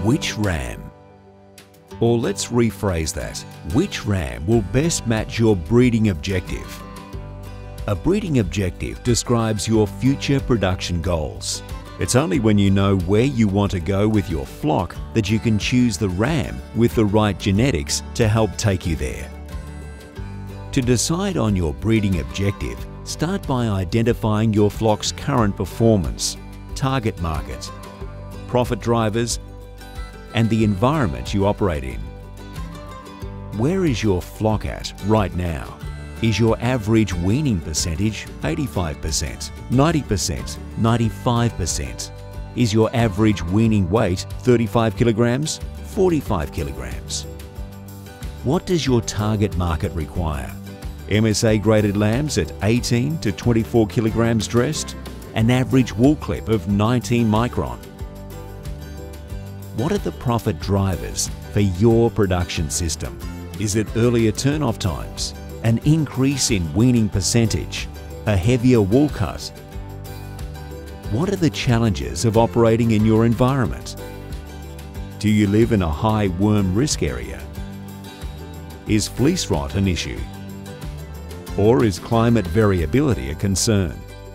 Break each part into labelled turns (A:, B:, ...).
A: Which ram? Or let's rephrase that. Which ram will best match your breeding objective? A breeding objective describes your future production goals. It's only when you know where you want to go with your flock that you can choose the ram with the right genetics to help take you there. To decide on your breeding objective, start by identifying your flock's current performance, target market, profit drivers, and the environment you operate in. Where is your flock at right now? Is your average weaning percentage 85%, 90%, 95%? Is your average weaning weight 35 kilograms, 45 kilograms? What does your target market require? MSA graded lambs at 18 to 24 kilograms dressed, an average wool clip of 19 micron. What are the profit drivers for your production system? Is it earlier turn-off times, an increase in weaning percentage, a heavier wool cut? What are the challenges of operating in your environment? Do you live in a high worm risk area? Is fleece rot an issue? Or is climate variability a concern?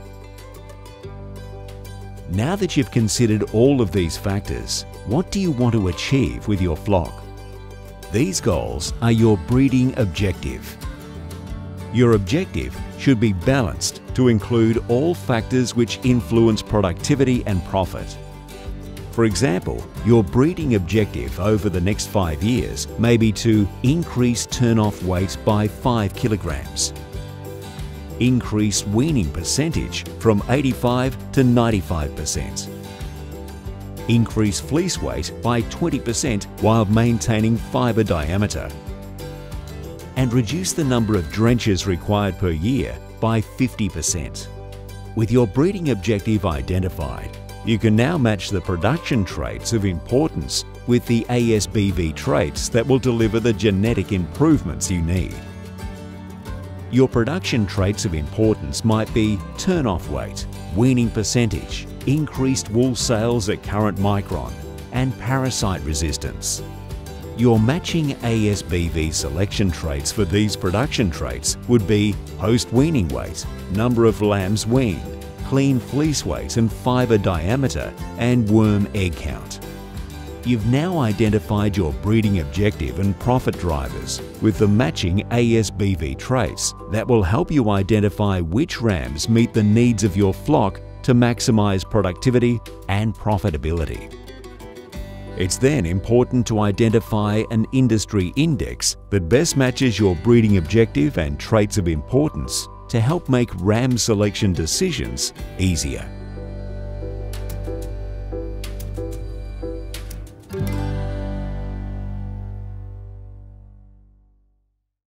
A: Now that you've considered all of these factors, what do you want to achieve with your flock? These goals are your breeding objective. Your objective should be balanced to include all factors which influence productivity and profit. For example, your breeding objective over the next 5 years may be to increase turn-off weight by 5 kilograms, increase weaning percentage from 85 to 95%, increase fleece weight by 20% while maintaining fibre diameter, and reduce the number of drenches required per year by 50%. With your breeding objective identified, you can now match the production traits of importance with the ASBV traits that will deliver the genetic improvements you need. Your production traits of importance might be turn-off weight, weaning percentage, increased wool sales at current micron, and parasite resistance. Your matching ASBV selection traits for these production traits would be post-weaning weight, number of lambs weaned, clean fleece weight and fibre diameter, and worm egg count. You've now identified your breeding objective and profit drivers with the matching ASBV traits that will help you identify which rams meet the needs of your flock to maximize productivity and profitability. It's then important to identify an industry index that best matches your breeding objective and traits of importance to help make ram selection decisions easier.